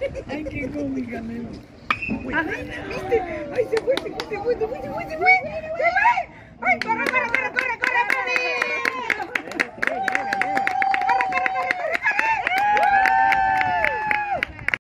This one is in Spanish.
Ay, qué cómica, Nemo. Ajá, ¿viste? Ay, se fue. Ay, corre.